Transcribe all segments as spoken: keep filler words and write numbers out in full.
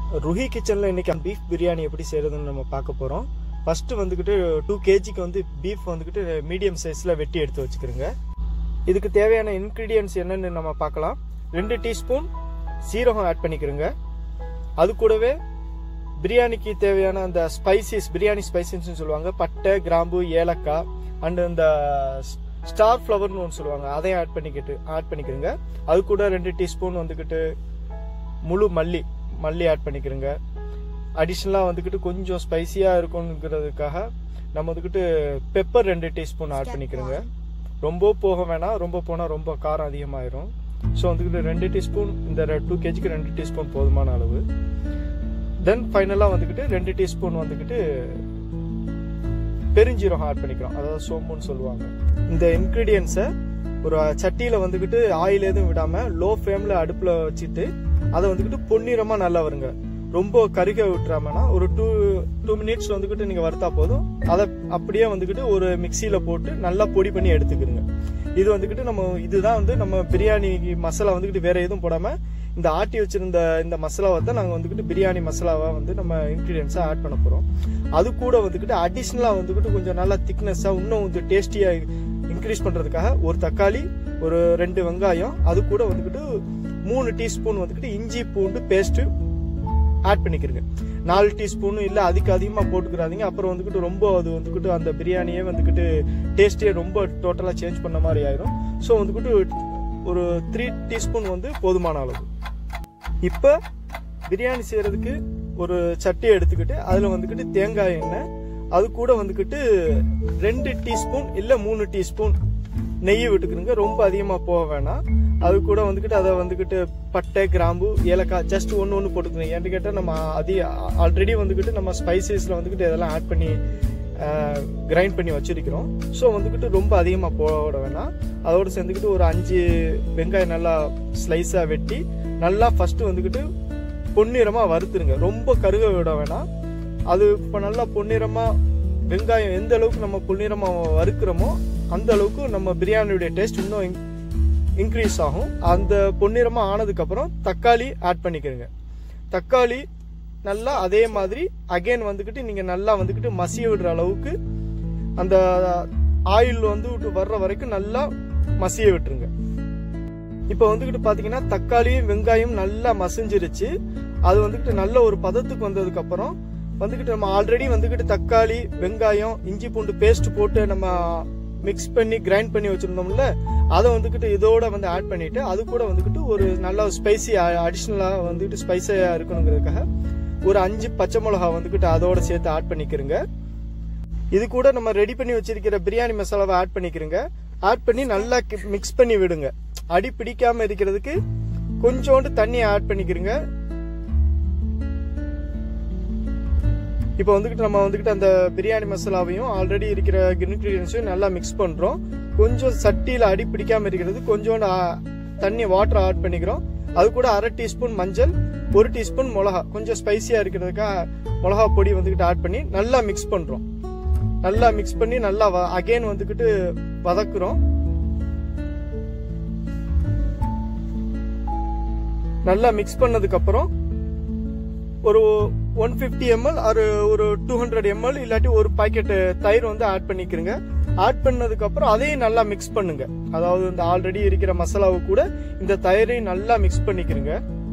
ருஹி கிச்சனில் இன்றைக்கி பீஃப் பிரியாணி எப்படி செய்கிறதுன்னு நம்ம பார்க்க போகிறோம். ஃபஸ்ட்டு வந்துக்கிட்டு டூ கேஜிக்கு வந்து பீஃப் வந்துக்கிட்டு மீடியம் சைஸில் வெட்டி எடுத்து வச்சுக்கிறோங்க. இதுக்கு தேவையான இன்க்ரீடியன்ட்ஸ் என்னென்னு நம்ம பார்க்கலாம். ரெண்டு டீஸ்பூன் சீரகம் ஆட் பண்ணிக்கிறோங்க. அது கூடவே பிரியாணிக்கு தேவையான அந்த ஸ்பைசஸ், பிரியாணி ஸ்பைசஸ்ன்னு சொல்லுவாங்க, பட்டை, கிராம்பு, ஏலக்காய் அண்டு இந்த ஸ்டார் ஃப்ளவர்னு ஒன்று சொல்லுவாங்க, அதையும் ஆட் பண்ணிக்கிட்டு ஆட் பண்ணிக்கிறோங்க. அது கூட ரெண்டு டீஸ்பூன் வந்துக்கிட்டு முழு மல்லி மல்லி ஆட் பண்ணிக்கிறோங்க. அடிஷ்னலாக வந்துக்கிட்டு கொஞ்சம் ஸ்பைசியாக இருக்குங்கிறதுக்காக நம்ம வந்துக்கிட்டு பெப்பர் ரெண்டு டீஸ்பூன் ஆட் பண்ணிக்கிறோங்க. ரொம்ப போக வேணாம், ரொம்ப போனால் ரொம்ப காரம் அதிகமாகிடும். ஸோ வந்துக்கிட்டு ரெண்டு டீஸ்பூன், இந்த டூ கேஜிக்கு ரெண்டு டீஸ்பூன் போதுமான அளவு. தென் ஃபைனலாக வந்துக்கிட்டு ரெண்டு டீஸ்பூன் வந்துக்கிட்டு பெருஞ்சீரகம் ஆட் பண்ணிக்கிறோம், அதாவது சோம்புன்னு சொல்லுவாங்க. இந்த இன்க்ரீடியன்ஸை ஒரு சட்டியில் வந்துக்கிட்டு ஆயில் எதுவும் விடாமல் லோ ஃப்ளேமில் அடுப்பில் வச்சுட்டு அதை வந்துக்கிட்டு பொன்னிறமாக நல்லா வருங்க. ரொம்ப கருக விட்டுறாமனா ஒரு டூ டூ மினிட்ஸ் வந்துக்கிட்டு நீங்கள் வறுத்தா போதும். அதை அப்படியே வந்துக்கிட்டு ஒரு மிக்சியில் போட்டு நல்லா பொடி பண்ணி எடுத்துக்கிறோங்க. இது வந்துக்கிட்டு நம்ம இதுதான் வந்து நம்ம பிரியாணி மசாலா வந்துக்கிட்டு வேற எதுவும் போடாமல் இந்த ஆட்டி வச்சிருந்த இந்த மசாலாவை தான் நாங்கள் வந்துக்கிட்டு பிரியாணி மசாலாவை வந்து நம்ம இன்க்ரீடியன்ஸாக ஆட் பண்ண போகிறோம். அது கூட வந்துக்கிட்டு அடிஷ்னலாக வந்துக்கிட்டு கொஞ்சம் நல்லா திக்னஸாக இன்னும் கொஞ்சம் டேஸ்டியாக இன்க்ரீஸ் பண்ணுறதுக்காக ஒரு தக்காளி, ஒரு ரெண்டு வெங்காயம், அது கூட வந்துக்கிட்டு மூணு டீஸ்பூன் வந்துக்கிட்டு இஞ்சி பூண்டு பேஸ்ட்டு ஆட் பண்ணிக்கிறங்க. நாலு டீஸ்பூனு இல்லை அதுக்கு அதிகமாக போட்டுக்கிறாதீங்க. அப்புறம் வந்துக்கிட்டு ரொம்ப அது வந்துக்கிட்டு அந்த பிரியாணியே வந்துக்கிட்டு டேஸ்டியே ரொம்ப டோட்டலாக சேஞ்ச் பண்ண மாதிரி ஆயிடும். ஸோ வந்துக்கிட்டு ஒரு த்ரீ டீஸ்பூன் வந்து போதுமான அளவு. இப்போ பிரியாணி செய்கிறதுக்கு ஒரு சட்டியை எடுத்துக்கிட்டு அதில் வந்துக்கிட்டு தேங்காய் எண்ணெய், அது கூட வந்துக்கிட்டு ரெண்டு டீஸ்பூன் இல்லை மூணு டீஸ்பூன் நெய் விட்டுக்கிறோங்க. ரொம்ப அதிகமாக போக வேணாம். அது கூட வந்துக்கிட்டு அதை வந்துக்கிட்டு பட்டை, கிராம்பு, ஏலக்காய் ஜஸ்ட் ஒன்று ஒன்று போட்டுக்கணும். ஏன்னு கேட்டால் நம்ம அதிக ஆல்ரெடி வந்துக்கிட்டு நம்ம ஸ்பைசஸில் வந்துக்கிட்டு இதெல்லாம் ஆட் பண்ணி கிரைண்ட் பண்ணி வச்சிருக்கிறோம். ஸோ வந்துக்கிட்டு ரொம்ப அதிகமாக போட வேணாம். அதோடு சேர்ந்துக்கிட்டு ஒரு அஞ்சு வெங்காயம் நல்லா ஸ்லைஸாக வெட்டி நல்லா ஃபஸ்ட்டு வந்துக்கிட்டு பொன்னிறமாக வறுத்துருங்க. ரொம்ப கருக விட வேணாம். அது இப்போ நல்லா பொன்னிறமாக வெங்காயம் எந்த அளவுக்கு நம்ம பொன்னிறமாக வறுக்கிறோமோ அந்த அளவுக்கு நம்ம பிரியாணியுடைய டேஸ்ட் இன்னும் இன்க்ரீஸ் ஆகும். அந்த பொன்னிறமாக ஆனதுக்கப்புறம் தக்காளி ஆட் பண்ணிக்கிறங்க. தக்காளி நல்லா அதே மாதிரி அகைன் வந்துக்கிட்டு நீங்கள் நல்லா வந்துக்கிட்டு மசிய விடுற அளவுக்கு அந்த ஆயில் வந்து வர்ற வரைக்கும் நல்லா மசிய விட்டுருங்க. இப்போ வந்துக்கிட்டு பார்த்தீங்கன்னா தக்காளியும் வெங்காயம் நல்லா மசிஞ்சிருச்சு. அது வந்துக்கிட்டு நல்ல ஒரு பதத்துக்கு வந்ததுக்கப்புறம் வந்துக்கிட்டு நம்ம ஆல்ரெடி வந்துக்கிட்டு தக்காளி, வெங்காயம், இஞ்சி பூண்டு பேஸ்ட் போட்டு நம்ம மிக்ஸ் பண்ணி கிரைண்ட் பண்ணி வச்சுருந்தோம்ல, அதை வந்துக்கிட்டு இதோட வந்து ஆட் பண்ணிவிட்டு அது கூட வந்துக்கிட்டு ஒரு நல்ல ஸ்பைசி அடிஷ்னலாக வந்துக்கிட்டு ஸ்பைஸியாக இருக்கணுங்கிறதுக்காக ஒரு அஞ்சு பச்சை மிளகா வந்துக்கிட்டு அதோட சேர்த்து ஆட் பண்ணிக்கிறோங்க. இது கூட நம்ம ரெடி பண்ணி வச்சிருக்கிற பிரியாணி மசாலாவை ஆட் பண்ணிக்கிறோங்க. ஆட் பண்ணி நல்லா மிக்ஸ் பண்ணி விடுங்க. அடி பிடிக்காமல் இருக்கிறதுக்கு கொஞ்சோண்டு தண்ணி ஆட் பண்ணிக்கிறோங்க. இப்போ வந்துக்கிட்டு நம்ம வந்துக்கிட்டு அந்த பிரியாணி மசாலாவையும் ஆல்ரெடி இருக்கிற இன்க்ரீடியன்ஸையும் நல்லா மிக்ஸ் பண்ணுறோம். கொஞ்சம் சட்டியில் அடி பிடிக்காமல் இருக்கிறது கொஞ்சோண்டு தண்ணி வாட்டர் ஆட் பண்ணிக்கிறோம். அது கூட அரை டீஸ்பூன் மஞ்சள், ஒரு டீஸ்பூன் மிளகா, கொஞ்சம் ஸ்பைசியாக இருக்கிறதுக்காக மிளகா பொடி வந்துக்கிட்டு ஆட் பண்ணி நல்லா மிக்ஸ் பண்ணுறோம். நல்லா மிக்ஸ் பண்ணி நல்லா அகைன் வந்துக்கிட்டு வதக்குறோம். நல்லா மிக்ஸ் பண்ணதுக்கப்புறம் ஒரு ஒன் ஃபிஃப்டி எம்எல் ஒரு ஒரு டூ ஹண்ட்ரட் எம்எல் இல்லாட்டி ஒரு பாக்கெட் தயிர் வந்து ஆட் பண்ணிக்கிறங்க. ஆட் பண்ணதுக்கு அப்புறம் அதையும் நல்லா மிக்ஸ் பண்ணுங்க. அதாவது இந்த ஆல்ரெடி இருக்கிற மசாலாவை கூட இந்த தயிரையும் நல்லா மிக்ஸ் பண்ணிக்கிறங்க.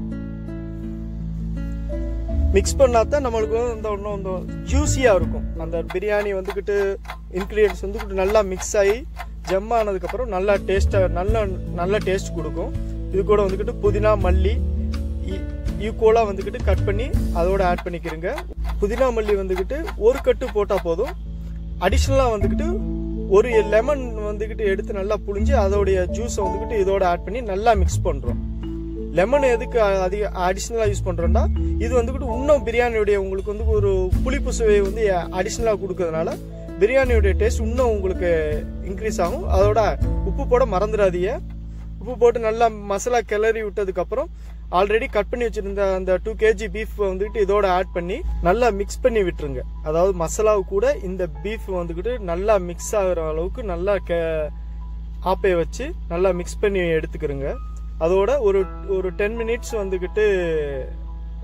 மிக்ஸ் பண்ணாதான் நம்மளுக்கு இந்த ஒன்றும் இந்த ஜூஸியா இருக்கும். அந்த பிரியாணி வந்துக்கிட்டு இன்கிரீடியன்ஸ் வந்துக்கிட்டு நல்லா மிக்ஸ் ஆகி ஜம் ஆனதுக்கு அப்புறம் நல்லா டேஸ்டா நல்ல நல்ல டேஸ்ட் கொடுக்கும். இது கூட வந்துக்கிட்டு புதினா, மல்லி ஈக்குவலா வந்துக்கிட்டு கட் பண்ணி அதோட ஆட் பண்ணிக்கிறங்க. புதினா மல்லி வந்துக்கிட்டு ஒரு கட்டு போட்டா போதும். அடிஷ்னலா வந்துக்கிட்டு ஒரு லெமன் வந்துக்கிட்டு எடுத்து நல்லா புளிஞ்சு அதோடைய ஜூஸை வந்துக்கிட்டு இதோட ஆட் பண்ணி நல்லா மிக்ஸ் பண்றோம். லெமன் எதுக்கு அதிக அடிஷ்னலா யூஸ் பண்றோம்னா இது வந்துக்கிட்டு இன்னும் பிரியாணியுடைய உங்களுக்கு வந்து ஒரு புளிப்பு சுவை வந்து அடிஷ்னலா கொடுக்கறதுனால பிரியாணியுடைய டேஸ்ட் இன்னும் உங்களுக்கு இன்க்ரீஸ் ஆகும். அதோட உப்பு போட மறந்துடாதீங்க. உப்பு போட்டு நல்லா மசாலா கிளறி விட்டதுக்கு அப்புறம் ஆல்ரெடி கட் பண்ணி வச்சிருந்த அந்த டூ கேஜி பீஃப் வந்துட்டு இதோட ஆட் பண்ணி நல்லா மிக்ஸ் பண்ணி விட்டுருங்க. அதாவது மசாலாவு கூட இந்த பீஃப் வந்துக்கிட்டு நல்லா மிக்ஸ் ஆகுற அளவுக்கு நல்லா ஆப்பையை வச்சு நல்லா மிக்ஸ் பண்ணி எடுத்துக்கிறோங்க. அதோட ஒரு ஒரு டென் மினிட்ஸ் வந்துக்கிட்டு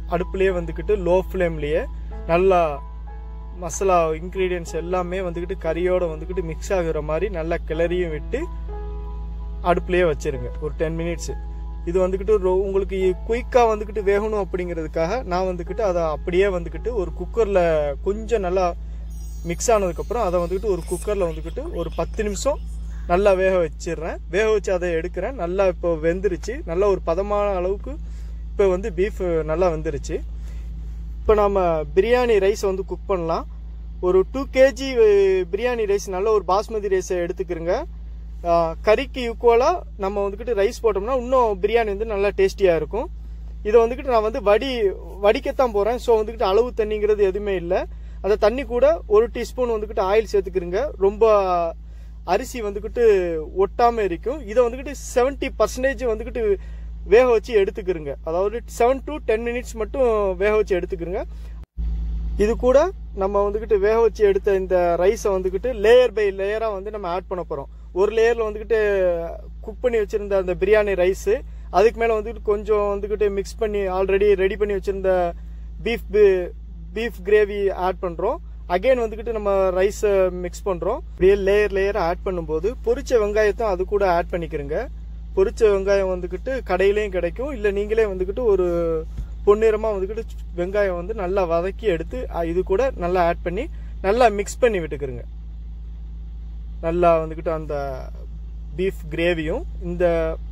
அடுப்புலயே வந்துக்கிட்டு லோ ஃப்ளேம்லயே நல்லா மசாலா இன்கிரீடியன்ஸ் எல்லாமே வந்துக்கிட்டு கறியோட வந்துக்கிட்டு மிக்ஸ் ஆகுற மாதிரி நல்லா கிளறியும் விட்டு அடுப்புலயே வச்சிருங்க ஒரு டென் மினிட்ஸ். இது வந்துக்கிட்டு உங்களுக்கு குயிக்காக வந்துக்கிட்டு வேகணும் அப்படிங்கிறதுக்காக நான் வந்துக்கிட்டு அதை அப்படியே வந்துக்கிட்டு ஒரு குக்கரில் கொஞ்சம் நல்லா மிக்ஸ் ஆனதுக்கப்புறம் அதை வந்துக்கிட்டு ஒரு குக்கரில் வந்துக்கிட்டு ஒரு பத்து நிமிஷம் நல்லா வேக வச்சிடுறேன். வேக வச்சு அதை எடுக்கிறேன். நல்லா இப்போ வெந்துருச்சு. நல்லா ஒரு பதமான அளவுக்கு இப்போ வந்து பீஃப் நல்லா வெந்துருச்சு. இப்போ நம்ம பிரியாணி ரைஸ் வந்து குக் பண்ணலாம். ஒரு டூ கேஜி பிரியாணி ரைஸ் நல்ல ஒரு பாஸ்மதி ரைஸை எடுத்துக்கிறங்க. கறிக்கு ஈக்குவலாக நம்ம வந்துக்கிட்டு ரைஸ் போட்டோம்னா இன்னும் பிரியாணி வந்து நல்லா டேஸ்டியாக இருக்கும். இதை வந்துக்கிட்டு நான் வந்து வடி வடிக்கத்தான் போகிறேன். ஸோ வந்துக்கிட்டு அளவு தண்ணிங்கிறது எதுவுமே இல்லை. அந்த தண்ணி கூட ஒரு டீஸ்பூன் வந்துக்கிட்டு ஆயில் சேர்த்துக்கிறங்க. ரொம்ப அரிசி வந்துக்கிட்டு ஒட்டாமல் இருக்கும். இதை வந்துக்கிட்டு செவன்ட்டி பர்சன்டேஜ் வந்துக்கிட்டு வேக வச்சு எடுத்துக்கிறங்க. அதாவது செவன் டு டென் மினிட்ஸ் மட்டும் வேக வச்சு எடுத்துக்கிறங்க. இது கூட நம்ம வந்துக்கிட்டு வேக வச்சு எடுத்த இந்த ரைஸை வந்துக்கிட்டு லேயர் பை லேயராக வந்து நம்ம ஆட் பண்ண போகிறோம். ஒரு லேயரில் வந்துக்கிட்டு குக் பண்ணி வச்சுருந்த அந்த பிரியாணி ரைஸு, அதுக்கு மேலே வந்துக்கிட்டு கொஞ்சம் வந்துக்கிட்டு மிக்ஸ் பண்ணி ஆல்ரெடி ரெடி பண்ணி வச்சுருந்த பீஃப் பீஃப் கிரேவி ஆட் பண்ணுறோம். அகெயின் வந்துக்கிட்டு நம்ம ரைஸை மிக்ஸ் பண்ணுறோம். இப்படியே லேயர் லேயராக ஆட் பண்ணும்போது பொரிச்ச வெங்காயத்தை அது கூட ஆட் பண்ணிக்கிறங்க. பொரிச்ச வெங்காயம் வந்துக்கிட்டு கடையிலையும் கிடைக்கும். இல்லை நீங்களே வந்துக்கிட்டு ஒரு பொன்னிறமாக வந்துக்கிட்டு வெங்காயம் வந்து நல்லா வதக்கி எடுத்து இது கூட நல்லா ஆட் பண்ணி நல்லா மிக்ஸ் பண்ணி விட்டுக்கிறங்க. நல்லா வந்துக்கிட்டு அந்த பீஃப் கிரேவியும் இந்த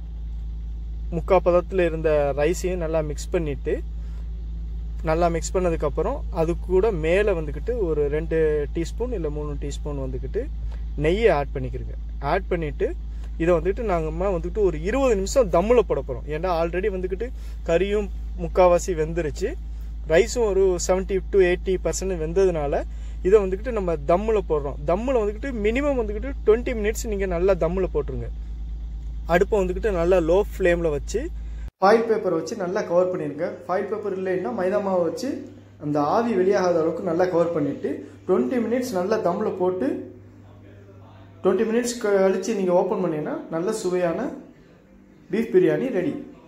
முக்கா பதத்தில் இருந்த ரைஸையும் நல்லா மிக்ஸ் பண்ணிட்டு நல்லா மிக்ஸ் பண்ணதுக்கப்புறம் அது கூட மேலே வந்துக்கிட்டு ஒரு ரெண்டு டீஸ்பூன் இல்லை மூணு டீஸ்பூன் வந்துக்கிட்டு நெய்யை ஆட் பண்ணிக்கிறங்க. ஆட் பண்ணிவிட்டு இதை வந்துட்டு நாங்கள் வந்துக்கிட்டு ஒரு இருபது நிமிஷம் தம்மில் போட போகிறோம். ஏன்னா ஆல்ரெடி வந்துக்கிட்டு கறியும் முக்கால்வாசி வெந்துருச்சு, ரைஸும் ஒரு செவன்ட்டி டு எயிட்டி பர்சன்ட் வெந்ததுனால இதை வந்துக்கிட்டு நம்ம தம்மில் போடுறோம். தம்மில் வந்துக்கிட்டு மினிமம் வந்துக்கிட்டு டுவெண்ட்டி மினிட்ஸ் நீங்கள் நல்லா தம்மில் போட்டுருங்க. அடுப்பை வந்துக்கிட்டு நல்லா லோ ஃப்ளேமில் வச்சு ஃபாயில் பேப்பரை வச்சு நல்லா கவர் பண்ணிடுங்க. ஃபாயில் பேப்பர் இல்லைன்னா மைதா மாவை வச்சு அந்த ஆவி வெளியாகாத அளவுக்கு நல்லா கவர் பண்ணிவிட்டு டுவெண்ட்டி மினிட்ஸ் நல்லா தம்மில் போட்டு டுவெண்ட்டி மினிட்ஸ் கழித்து நீங்கள் ஓப்பன் பண்ணிங்கன்னா நல்ல சுவையான பீஃப் பிரியாணி ரெடி.